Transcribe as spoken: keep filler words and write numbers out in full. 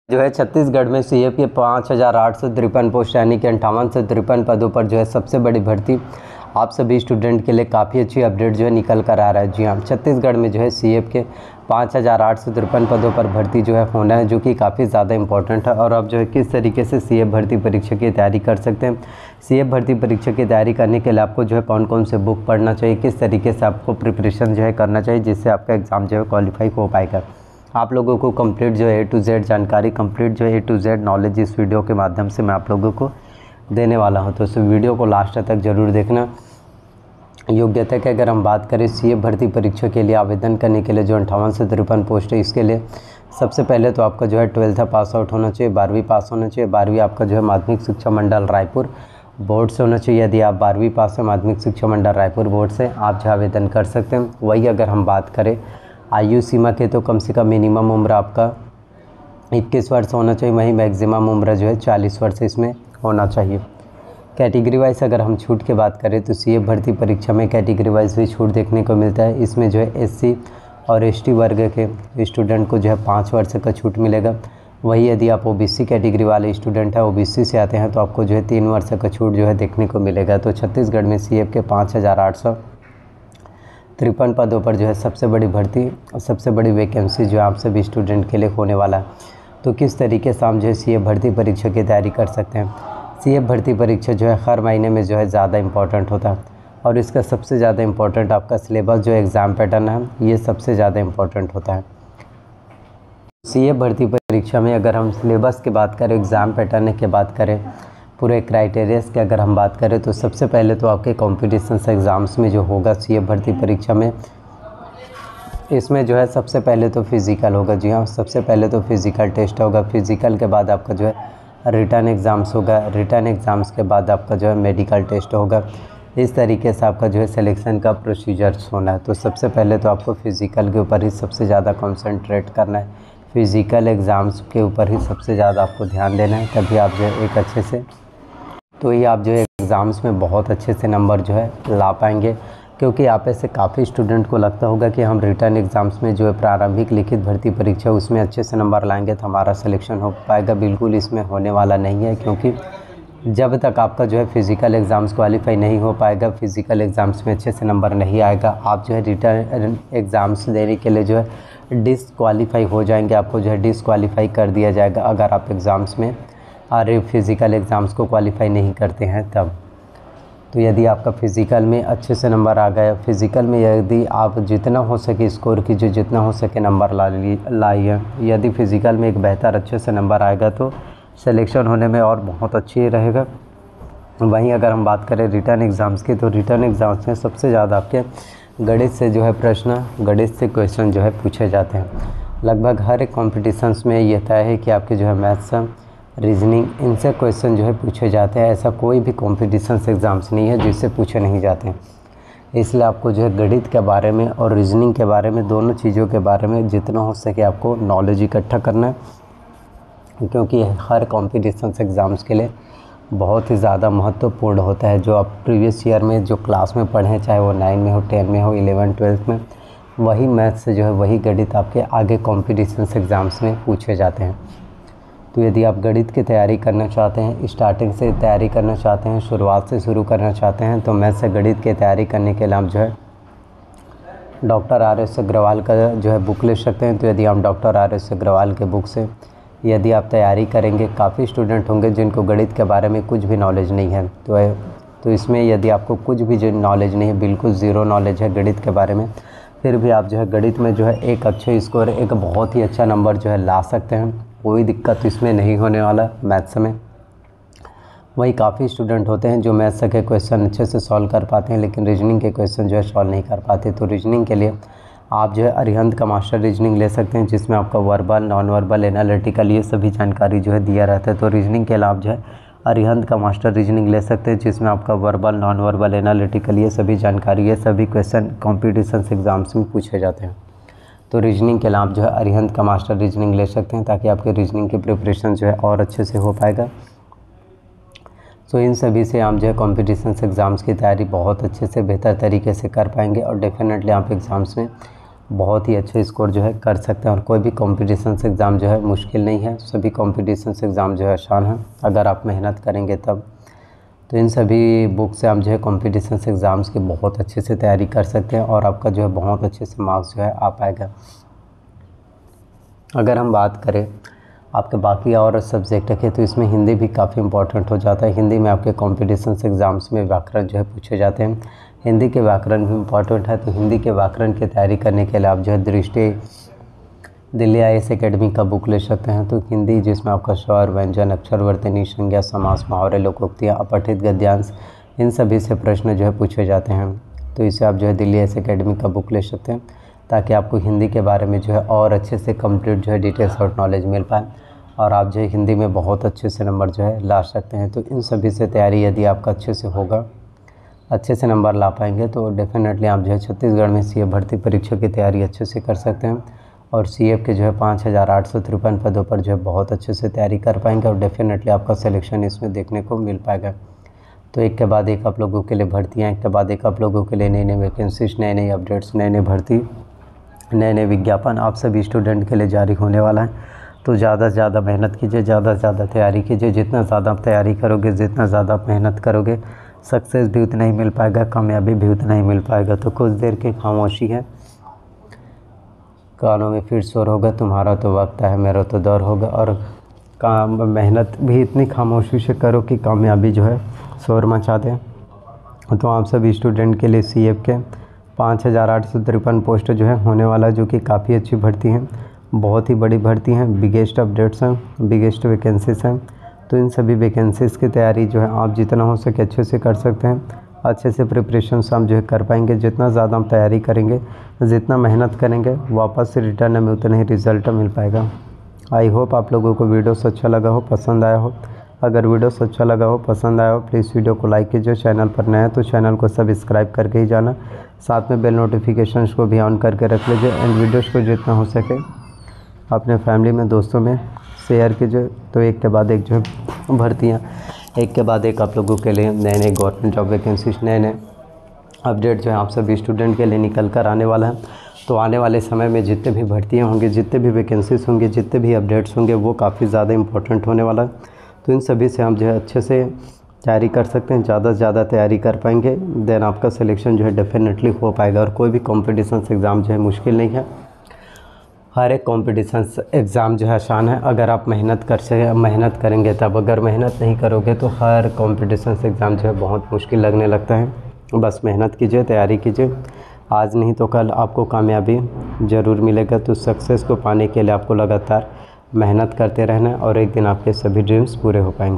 जो है छत्तीसगढ़ में सीएफ के पाँच हज़ार आठ सौ तिरपन पोस्ट यानी कि अंठावन सौ तिरपन पदों पर जो है सबसे बड़ी भर्ती आप सभी स्टूडेंट के लिए काफ़ी अच्छी अपडेट जो है निकल कर आ रहा है। जी हाँ, छत्तीसगढ़ में जो है सीएफ के पाँच हज़ार आठ सौ तिरपन पदों पर भर्ती जो है होना है, जो कि काफ़ी ज़्यादा इंपॉर्टेंट है। और आप जो है किस तरीके से सीएफ भर्ती परीक्षा की तैयारी कर सकते हैं, सीएफ भर्ती परीक्षा की तैयारी करने के लिए आपको जो है कौन कौन से बुक पढ़ना चाहिए, किस तरीके से आपको प्रिपरेशन जो है करना चाहिए जिससे आपका एग्ज़ाम जो है क्वालिफाई हो पाएगा। आप लोगों को कंप्लीट जो है ए टू जेड जानकारी, कंप्लीट जो है ए टू जेड नॉलेज इस वीडियो के माध्यम से मैं आप लोगों को देने वाला हूं। तो इस वीडियो को लास्ट तक ज़रूर देखना। योग्यता की अगर हम बात करें सीएफ भर्ती परीक्षा के लिए आवेदन करने के लिए जो अंठावन सौ तिरपन पोस्ट है, इसके लिए सबसे पहले तो आपका जो है ट्वेल्थ पास आउट होना चाहिए, बारहवीं पास होना चाहिए। बारहवीं आपका जो है माध्यमिक शिक्षा मंडल रायपुर बोर्ड से होना चाहिए। यदि आप बारहवीं पास है माध्यमिक शिक्षा मंडल रायपुर बोर्ड से, आप जो आवेदन कर सकते हैं। वही अगर हम बात करें आयु सीमा के, तो कम से कम मिनिमम उम्र आपका इक्कीस वर्ष होना चाहिए, वहीं मैक्सिमम उम्र जो है चालीस वर्ष इसमें होना चाहिए। कैटेगरी वाइज अगर हम छूट की बात करें तो सीएफ भर्ती परीक्षा में कैटेगरी वाइज भी छूट देखने को मिलता है। इसमें जो है एससी और एसटी वर्ग के स्टूडेंट को जो है पाँच वर्ष का छूट मिलेगा। वही यदि आप ओबीसी कैटेगरी वाले स्टूडेंट हैं, ओबीसी से आते हैं, तो आपको जो है तीन वर्ष का छूट जो है देखने को मिलेगा। तो छत्तीसगढ़ में सीएफ के पाँच हज़ार आठ सौ तिरपन पदों पर जो है सबसे बड़ी भर्ती और सबसे बड़ी वैकेंसी जो है आप सभी स्टूडेंट के लिए होने वाला है। तो किस तरीके से हम जो है सीएफ भर्ती परीक्षा की तैयारी कर सकते हैं। सीएफ भर्ती परीक्षा जो है हर महीने में जो है ज़्यादा इंपॉर्टेंट होता है, और इसका सबसे ज़्यादा इंपॉर्टेंट आपका सिलेबस जो एग्ज़ाम पैटर्न है, ये सबसे ज़्यादा इंपॉर्टेंट होता है। सीएफ भर्ती परीक्षा में अगर हम सिलेबस की बात करें, एग्ज़ाम पैटर्न की बात करें, पूरे क्राइटेरियाज की अगर हम बात करें, तो सबसे पहले तो आपके कॉम्पिटिशन्स एग्ज़ाम्स में जो होगा सीएफ भर्ती परीक्षा में, इसमें जो है सबसे पहले तो फिज़िकल होगा। जी हाँ, सबसे पहले तो फिज़िकल टेस्ट होगा। फिज़िकल के बाद आपका जो है रिटर्न एग्ज़ाम्स होगा। रिटर्न एग्ज़ाम्स के बाद आपका जो है मेडिकल टेस्ट होगा। इस तरीके से आपका जो है सिलेक्शन का प्रोसीजर्स होना है। तो सबसे पहले तो आपको फ़िज़िकल के ऊपर ही सबसे ज़्यादा कॉन्सेंट्रेट करना है, फ़िज़िकल एग्ज़ाम्स के ऊपर ही सबसे ज़्यादा आपको ध्यान देना है, तभी आप जो है एक अच्छे से तो ये आप जो है एग्ज़ाम्स में बहुत अच्छे से नंबर जो है ला पाएंगे। क्योंकि आप ऐसे काफ़ी स्टूडेंट को लगता होगा कि हम रिटर्न एग्ज़ाम्स में जो है प्रारंभिक लिखित भर्ती परीक्षा उसमें अच्छे से नंबर लाएंगे तो हमारा सिलेक्शन हो पाएगा। बिल्कुल इसमें होने वाला नहीं है, क्योंकि जब तक आपका जो है फ़िज़िकल एग्ज़ाम्स क्वालिफाई नहीं हो पाएगा, फ़िज़िकल एग्ज़ाम्स में अच्छे से नंबर नहीं आएगा, आप जो है रिटर्न एग्ज़ाम्स देने के लिए जो है डिसक्वालीफाई हो जाएंगे। आपको जो है डिसक्वालीफाई कर दिया जाएगा अगर आप एग्ज़ाम्स में और फ़िज़िकल एग्ज़ाम्स को क्वालिफाई नहीं करते हैं तब। तो यदि आपका फ़िज़िकल में अच्छे से नंबर आ गया, फ़िज़िकल में यदि आप जितना हो सके स्कोर कीजिए, जितना हो सके नंबर ला लाइए। यदि फ़िज़िकल में एक बेहतर अच्छे से नंबर आएगा तो सिलेक्शन होने में और बहुत अच्छी रहेगा। वहीं अगर हम बात करें रिटर्न एग्ज़ाम्स की, तो रिटर्न एग्ज़ाम्स में सबसे ज़्यादा आपके गणित से जो है प्रश्न, गणित से क्वेश्चन जो है पूछे जाते हैं। लगभग हर एक कॉम्पिटिशन्स में यह तय है कि आपके जो है मैथ्स, रीजनिंग, इनसे क्वेश्चन जो है पूछे जाते हैं। ऐसा कोई भी कॉम्पिटिशन्स एग्ज़ाम्स नहीं है जिससे पूछे नहीं जाते हैं। इसलिए आपको जो है गणित के बारे में और रीजनिंग के बारे में, दोनों चीज़ों के बारे में जितना हो सके आपको नॉलेज इकट्ठा करना है, क्योंकि हर कॉम्पिटिशन्स एग्ज़ाम्स के लिए बहुत ही ज़्यादा महत्वपूर्ण होता है। जो आप प्रीवियस ईयर में जो क्लास में पढ़ें, चाहे वो नाइन में हो, टेन में हो, इलेवन ट्वेल्थ में, वही मैथ से जो है वही गणित आपके आगे कॉम्पिटिशन्स एग्ज़ाम्स में पूछे जाते हैं। तो यदि आप गणित की तैयारी करना चाहते हैं, स्टार्टिंग से तैयारी करना चाहते हैं, शुरुआत से शुरू करना चाहते हैं, तो मैथ से गणित की तैयारी करने के लिए आप जो है डॉक्टर आर एस अग्रवाल का जो है बुक ले सकते हैं। तो यदि आप डॉक्टर आर एस अग्रवाल के बुक से यदि आप तैयारी करेंगे, काफ़ी स्टूडेंट होंगे जिनको गणित के बारे में कुछ भी नॉलेज नहीं है, तो है तो इसमें यदि आपको कुछ भी जो नॉलेज नहीं है, बिल्कुल ज़ीरो नॉलेज है गणित के बारे में, फिर भी आप जो है गणित में जो है एक अच्छे स्कोर, एक बहुत ही अच्छा नंबर जो है ला सकते हैं। कोई दिक्कत इसमें नहीं होने वाला मैथ्स में। वही काफ़ी स्टूडेंट होते हैं जो मैथ्स के क्वेश्चन अच्छे से सॉल्व कर पाते हैं, लेकिन रीजनिंग के क्वेश्चन जो है सॉल्व नहीं कर पाते। तो रीजनिंग के लिए आप जो है अरिहंत का मास्टर रीजनिंग ले सकते हैं, जिसमें आपका वर्बल, नॉन वर्बल, एनालिटिकल ये सभी जानकारी जो है दिया रहता है। तो रीजनिंग के लिए आप जो है अरिहंत का मास्टर रीजनिंग ले सकते हैं, जिसमें आपका वर्बल, नॉन वर्बल, एनालिटिकल ये सभी जानकारी, ये सभी क्वेश्चन कॉम्पिटिशन्स एग्ज़ाम्स में पूछे जाते हैं। तो रीजनिंग के लिए आप जो है अरिहंत का मास्टर रीजनिंग ले सकते हैं, ताकि आपके रीजनिंग की प्रिपरेशन जो है और अच्छे से हो पाएगा। सो इन सभी से आप जो है कॉम्पिटिशन्स एग्ज़ाम्स की तैयारी बहुत अच्छे से, बेहतर तरीके से कर पाएंगे, और डेफिनेटली आप एग्ज़ाम्स में बहुत ही अच्छे स्कोर जो है कर सकते हैं। और कोई भी कॉम्पिटिशन एग्ज़ाम जो है मुश्किल नहीं है, सभी कॉम्पिटिशन एग्ज़ाम जो है आसान है अगर आप मेहनत करेंगे तब। तो इन सभी बुक से आप जो है कॉम्पिटिशन एग्ज़ाम्स की बहुत अच्छे से तैयारी कर सकते हैं और आपका जो है बहुत अच्छे से मार्क्स जो है आ पाएगा। अगर हम बात करें आपके बाकी और सब्जेक्ट के, तो इसमें हिंदी भी काफ़ी इंपॉर्टेंट हो जाता है। हिंदी में आपके कॉम्पिटिशन एग्ज़ाम्स में व्याकरण जो है पूछे जाते हैं, हिंदी के व्याकरण भी इम्पॉर्टेंट है। तो हिंदी के व्याकरण की तैयारी करने के लिए आप जो है Drishti Delhi I S academy का बुक ले सकते हैं। तो हिंदी जिसमें आपका स्वर, व्यंजन, अक्षर, वर्तनी, संज्ञा, समास, मुहावरे, लोकोक्तियाँ, अपठित गद्यांश, इन सभी से प्रश्न जो है पूछे जाते हैं। तो इसे आप जो है Delhi I A S academy का बुक ले सकते हैं ताकि आपको हिंदी के बारे में जो है और अच्छे से कंप्लीट जो है डिटेल्स और नॉलेज मिल पाए और आप जो है हिंदी में बहुत अच्छे से नंबर जो है ला सकते हैं। तो इन सभी से तैयारी यदि आपका अच्छे से होगा, अच्छे से नंबर ला पाएंगे, तो डेफिनेटली आप जो है छत्तीसगढ़ में सी ए भर्ती परीक्षा की तैयारी अच्छे से कर सकते हैं और सी एफ के जो है पाँच हज़ार आठ सौ तिरपन पदों पर जो है बहुत अच्छे से तैयारी कर पाएंगे और डेफिनेटली आपका सिलेक्शन इसमें देखने को मिल पाएगा। तो एक के बाद एक आप लोगों के लिए भर्तियाँ, एक के बाद एक आप लोगों के लिए नई नई वैकेंसीज, नए नए अपडेट्स, नए नए भर्ती, नए नए विज्ञापन आप सभी स्टूडेंट के लिए जारी होने वाला है। तो ज़्यादा से ज़्यादा मेहनत कीजिए, ज़्यादा से ज़्यादा तैयारी कीजिए। जितना ज़्यादा आप तैयारी करोगे, जितना ज़्यादा आप मेहनत करोगे, सक्सेस भी उतना ही मिल पाएगा, कामयाबी भी उतना ही मिल पाएगा। तो कुछ देर की खामोशी है, कानों में फिर शोर होगा, तुम्हारा तो वक्त है, मेरा तो दौर होगा। और काम मेहनत भी इतनी खामोशी से करो कि कामयाबी जो है शोर मचा दे। तो आप सभी स्टूडेंट के लिए सी एफ के पाँच हज़ार आठ सौ तिरपन पोस्ट जो है होने वाला है, जो कि काफ़ी अच्छी भर्ती हैं, बहुत ही बड़ी भर्ती हैं, बिगेस्ट अपडेट्स हैं, बिगेस्ट वैकेंसीज हैं। तो इन सभी वैकेंसीज़ की तैयारी जो है आप जितना हो सके अच्छे से कर सकते हैं, अच्छे से प्रिपरेशन हम जो है कर पाएंगे। जितना ज़्यादा हम तैयारी करेंगे, जितना मेहनत करेंगे, वापस से रिटर्न में उतना ही रिज़ल्ट मिल पाएगा। आई होप आप लोगों को वीडियोस अच्छा लगा हो, पसंद आया हो। अगर वीडियोस अच्छा लगा हो, पसंद आया हो, प्लीज़ वीडियो को लाइक कीजिए। चैनल पर नया है तो चैनल को सब्सक्राइब करके ही जाना, साथ में बेल नोटिफिकेशंस को भी ऑन करके रख लीजिए। एंड वीडियोज़ को जितना हो सके अपने फैमिली में, दोस्तों में शेयर कीजिए। तो एक के बाद एक जो है भर्तियाँ, एक के बाद एक आप लोगों के लिए नए नए गवर्नमेंट जॉब वैकेंसीज, नए नए अपडेट जो है आप सभी स्टूडेंट के लिए निकल कर आने वाला है। तो आने वाले समय में जितने भी भर्तियाँ होंगी, जितने भी वैकेंसीज होंगे, जितने भी अपडेट्स होंगे, वो काफ़ी ज़्यादा इंपॉर्टेंट होने वाला है। तो इन सभी से हम जो है अच्छे से तैयारी कर सकते हैं, ज़्यादा से ज़्यादा तैयारी कर पाएंगे, देन आपका सिलेक्शन जो है डेफिनेटली हो पाएगा। और कोई भी कॉम्पिटिशन एग्ज़ाम जो है मुश्किल नहीं है, हर एक कॉम्पिटिशन एग्ज़ाम जो है आसान है अगर आप मेहनत कर सके मेहनत करेंगे तब। अगर मेहनत नहीं करोगे तो हर कॉम्पिटिशन एग्ज़ाम जो है बहुत मुश्किल लगने लगता है। बस मेहनत कीजिए, तैयारी कीजिए, आज नहीं तो कल आपको कामयाबी ज़रूर मिलेगा। तो सक्सेस को पाने के लिए आपको लगातार मेहनत करते रहना है और एक दिन आपके सभी ड्रीम्स पूरे हो पाएंगे।